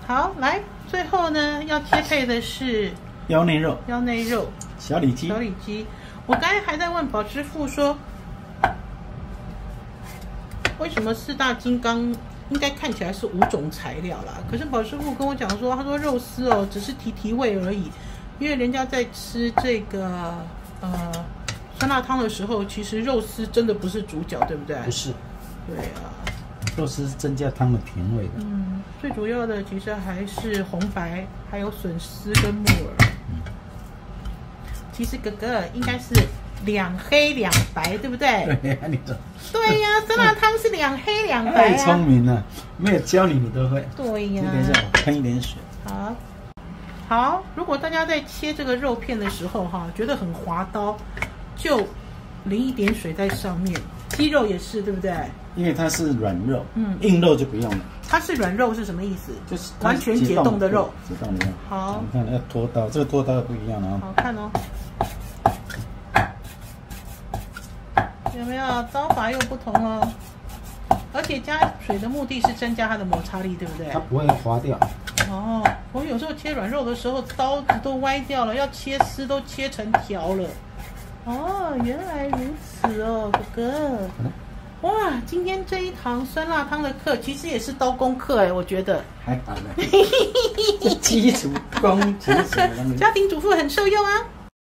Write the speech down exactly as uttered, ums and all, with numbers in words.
好，来，最后呢要切配的是腰内肉， 腰内肉， 小里脊， 小里脊。我刚才还在问宝师傅说，为什么四大金刚应该看起来是五种材料啦？可是宝师傅跟我讲说，他说肉丝哦只是提提味而已，因为人家在吃这个呃酸辣汤的时候，其实肉丝真的不是主角，对不对？ 不是， 对啊。 肉丝是增加汤的品味的。 嗯，最主要的其实还是红白，还有笋丝跟木耳。嗯，其实哥哥应该是两黑两白，对不对？ 对呀，你说。 对呀，酸辣汤是两黑两白啊。 太聪明了，没有教你你都会。 对呀。 等一下我喷一点水。 好。好，如果大家在切这个肉片的时候哈，觉得很滑刀，就淋一点水在上面。鸡肉也是，对不对？ 因为它是软肉， 嗯， 硬肉就不用了。 它是软肉是什么意思？ 就是完全解冻的肉， 解冻的肉。 好， 你看要拖刀，这个拖刀不一样啊。 好看哦。有没有刀法又不同哦？而且加水的目的是增加它的摩擦力，对不对？ 它不会滑掉。 哦，我有时候切软肉的时候，刀子都歪掉了，要切丝都切成条了。哦，原来如此哦，哥哥。嗯、哇，今天这一堂酸辣汤的课其实也是刀工课哎，我觉得。 还好呢。基础功基础。 家庭主妇很受用啊。